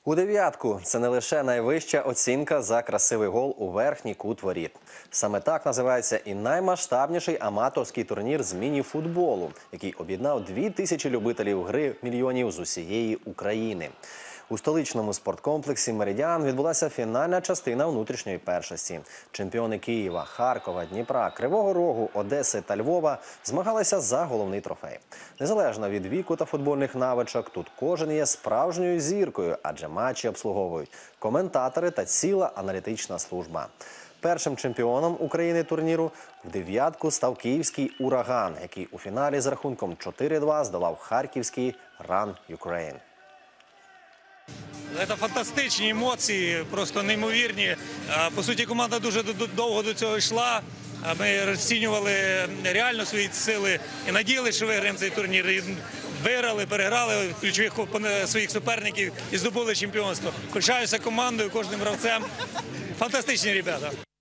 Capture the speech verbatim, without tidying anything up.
У дев'ятку – це не лише найвища оцінка за красивий гол у верхній кут воріт. Саме так називається і наймасштабніший аматорський турнір з міні-футболу, який об'єднав дві тисячі любителів гри мільйонів з усієї України. У столичному спорткомплексі «Меридіан» відбулася фінальна частина внутрішньої першості. Чемпіони Києва, Харкова, Дніпра, Кривого Рогу, Одеси та Львова змагалися за головний трофей. Незалежно від віку та футбольних навичок, тут кожен є справжньою зіркою, адже матчі обслуговують коментатори та ціла аналітична служба. Першим чемпіоном України турніру в дев'ятку став київський «Ураган», який у фіналі з рахунком чотири-два здолав харківський «Run Ukraine». Це фантастичні емоції, просто неймовірні. По суті, команда дуже довго до цього йшла. Ми розцінювали реально свої сили і надіялися, що виграємо цей турнір. І виграли, переграли ключових своїх суперників і здобули чемпіонство. Пишаюся командою, кожним гравцем. Фантастичні ребята.